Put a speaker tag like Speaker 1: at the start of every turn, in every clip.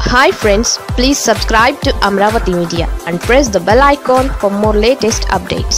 Speaker 1: Hi friends, please subscribe to Amravati Media and press the bell icon for more latest updates.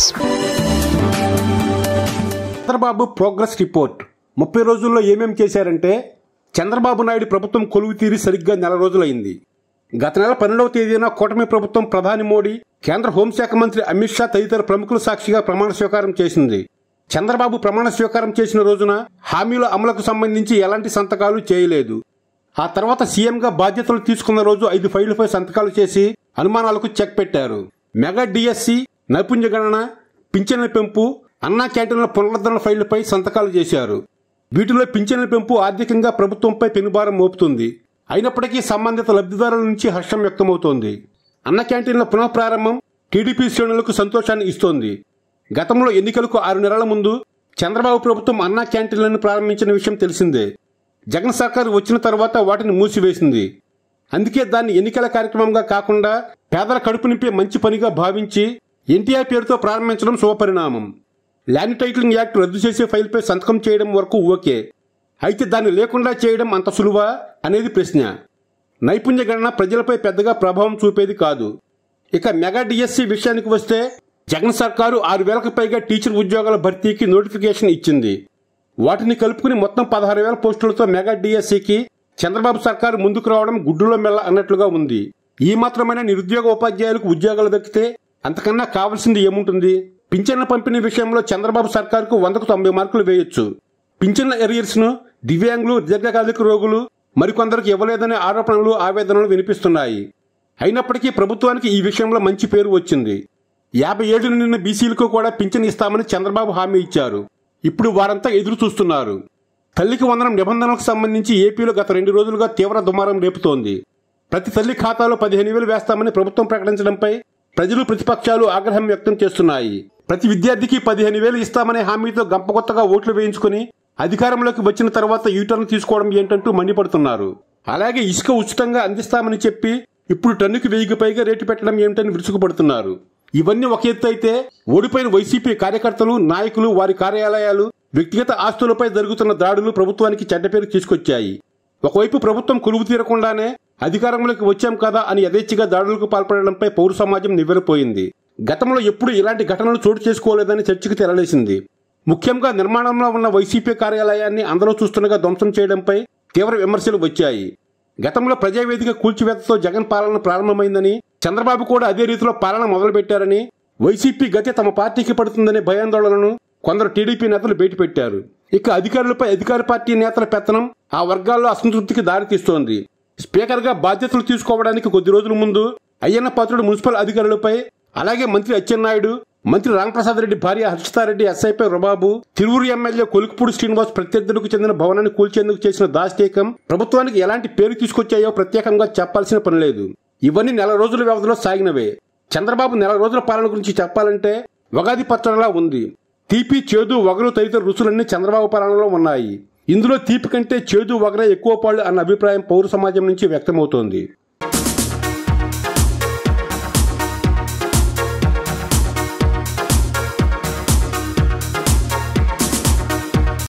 Speaker 2: Chandrababu progress report 30 రోజుల్లో ఏమేం చేశారంటే చంద్రబాబు నాయుడు ప్రభుత్వం కొలువు తీరి సరిగ్గా నెల రోజులైంది. గత నెల 12వ తేదీన కూటమి ప్రభుత్వం ప్రధాని మోడీ, కేంద్ర హోంశాఖ మంత్రి అమిత్ షా తదితర ప్రముఖుల సాక్షిగా ప్రమాణ స్వీకారం చేసింది. చంద్రబాబు ప్రమాణ స్వీకారం చేసిన రోజున హామీల అమలుకు సంబంధించి ఎలాంటి సంతకాలు చేయలేదు. ఆ తర్వాత సీఎంగా బాధ్యతలు తీసుకున్న రోజు 5 ఫైళ్లపై సంతకాలు చేసి అనుమానాలకు చెక్ పెట్టారు. మెగా డిఎస్సి, నైపుణ్య గణన, పింఛన్ల పెంపు, అన్నా క్యాంటీన్ల పునరుద్ధరణ ఫైళ్లపై సంతకాలు చేశారు. వీటిలో పింఛన్ల పెంపు ఆర్థికంగా ప్రభుత్వంపై పెనుభారం మోపుతుంది. అయినప్పటికీ సంబంధిత లబ్ధిదారుల నుంచి హర్షం వ్యక్తమవుతోంది. అన్న క్యాంటీన్ల పునఃప్రారంభం టీడీపీ శ్రేణులకు సంతోషాన్ని ఇస్తోంది. గతంలో ఎన్నికలకు 6 నెలల ముందు చంద్రబాబు ప్రభుత్వం అన్నా క్యాంటీన్లను ప్రారంభించిన విషయం తెలిసిందే. జగన్ సర్కారు వచ్చిన తర్వాత వాటిని మూసివేసింది. అందుకే దాన్ని ఎన్నికల కార్యక్రమంగా కాకుండా పేదల కడుపు నింపే మంచి పనిగా భావించి ఎన్టీఆర్ పేరుతో ప్రారంభించడం శుభపరిణామం. ల్యాండ్ టైటిలింగ్ యాక్ట్ రద్దు చేసే ఫైల్పై సంతకం చేయడం వరకు ఓకే. అయితే దాన్ని లేకుండా చేయడం అంత సులువా అనేది ప్రశ్న. నైపుణ్య గణన ప్రజలపై పెద్దగా ప్రభావం చూపేది కాదు. ఇక మెగా డిఎస్సి విషయానికి వస్తే జగన్ సర్కారు 6,000కు పైగా టీచర్ ఉద్యోగాల భర్తీకి నోటిఫికేషన్ ఇచ్చింది. వాటిని కలుపుకుని మొత్తం 16,000 పోస్టులతో మెగా డిఎస్సికి చంద్రబాబు సర్కారు ముందుకు రావడం గుడ్డులో మెల్ల అన్నట్లుగా ఉంది. ఈ మాత్రమైన నిరుద్యోగ ఉపాధ్యాయులకు ఉద్యోగాలు దక్కితే అంతకన్నా కావాల్సింది ఏముంటుంది? పింఛన్ల పంపిణీ విషయంలో చంద్రబాబు సర్కారుకు 100కు 90 మార్కులు వేయొచ్చు. పింఛన్ల ఎరియర్స్ ను దివ్యాంగులు, దీర్ఘకాలిక రోగులు మరికొందరికి ఇవ్వలేదనే ఆరోపణలు, ఆవేదనలు వినిపిస్తున్నాయి. అయినప్పటికీ ప్రభుత్వానికి ఈ విషయంలో మంచి పేరు వచ్చింది. 50 ఏళ్లు నిండిన బీసీలకు కూడా పింఛన్ ఇస్తామని చంద్రబాబు హామీ ఇచ్చారు. ఇప్పుడు వారంతా ఎదురు చూస్తున్నారు. తల్లికి వందనం నిబంధనలకు సంబంధించి ఏపీలో గత 2 రోజులుగా తీవ్ర దుమారం రేపుతోంది. ప్రతి తల్లి ఖాతాలో 15,000 వేస్తామని ప్రభుత్వం ప్రకటించడంపై ప్రజలు, ప్రతిపక్షాలు ఆగ్రహం వ్యక్తం చేస్తున్నాయి. ప్రతి విద్యార్థికి 15,000 ఇస్తామనే హామీతో గంపకొత్తగా ఓట్లు వేయించుకుని అధికారంలోకి వచ్చిన తర్వాత యూటర్న్ తీసుకోవడం ఏంటంటూ మండిపడుతున్నారు. అలాగే ఇసుక ఉచితంగా అందిస్తామని చెప్పి ఇప్పుడు టన్నుకు 1000కి పైగా రేటు పెట్టడం ఏమిటని విరుచుకుపడుతున్నారు. ఇవన్నీ ఒక ఎత్తు అయితే ఓడిపోయిన వైసీపీ కార్యకర్తలు, నాయకులు, వారి కార్యాలయాలు, వ్యక్తిగత ఆస్తులపై జరుగుతున్న దాడులు ప్రభుత్వానికి చెడ్డ పేరు తీసుకొచ్చాయి. ఒకవైపు ప్రభుత్వం కొలువు తీరకుండానే అధికారంలోకి వచ్చాం కదా అని యథేచ్ఛగా దాడులకు పాల్పడడంపై పౌర సమాజం నివ్వెరపోయింది. గతంలో ఎప్పుడూ ఇలాంటి ఘటనలు చోటు చేసుకోలేదని చర్చకు తెరలేసింది. ముఖ్యంగా నిర్మాణంలో ఉన్న వైసీపీ కార్యాలయాన్ని అందరూ చూస్తుండగా ధ్వంసం చేయడంపై తీవ్ర విమర్శలు వచ్చాయి. గతంలో ప్రజావేదిక కూల్చివేతతో జగన్ పాలన ప్రారంభమైందని, చంద్రబాబు కూడా అదే రీతిలో పాలన మొదలుపెట్టారని, వైసీపీ గతి తమ పార్టీకి పడుతుందనే భయాందోళనను కొందరు టీడీపీ నేతలు బయటపెట్టారు. ఇక అధికారులపై అధికార పార్టీ నేతల పెత్తనం ఆ వర్గాల్లో అసంతృప్తికి దారితీస్తోంది. స్పీకర్గా బాధ్యతలు తీసుకోవడానికి కొద్ది రోజుల ముందు అయ్యన్న పాత్రుడు మున్సిపల్ అధికారులపై, అలాగే మంత్రి అచ్చెన్నాయుడు, మంత్రి రామప్రసాద్ రెడ్డి భార్య హర్షితారెడ్డి ఎస్ఐపై రుబాబు, తిరువురు ఎమ్మెల్యే కొలుకుపూడి శ్రీనివాస్ ప్రత్యర్థులకు చెందిన భవనాన్ని కూల్చేందుకు చేసిన దాష్టీకం ప్రభుత్వానికి ఎలాంటి పేరు తీసుకొచ్చాయో ప్రత్యేకంగా చెప్పాల్సిన పనిలేదు. ఇవన్నీ నెల రోజుల వ్యవధిలో సాగినవే. చంద్రబాబు నెల రోజుల పాలన గురించి చెప్పాలంటే ఉగాది పచ్చడిలా ఉంది. తీపి, చేదు, వగరు తదితర రుచులన్నీ చంద్రబాబు పాలనలో ఉన్నాయి. ఇందులో తీపి కంటే చేదు, వగరే ఎక్కువ పాళ్ళు అన్న అభిప్రాయం పౌర సమాజం నుంచి వ్యక్తమవుతోంది.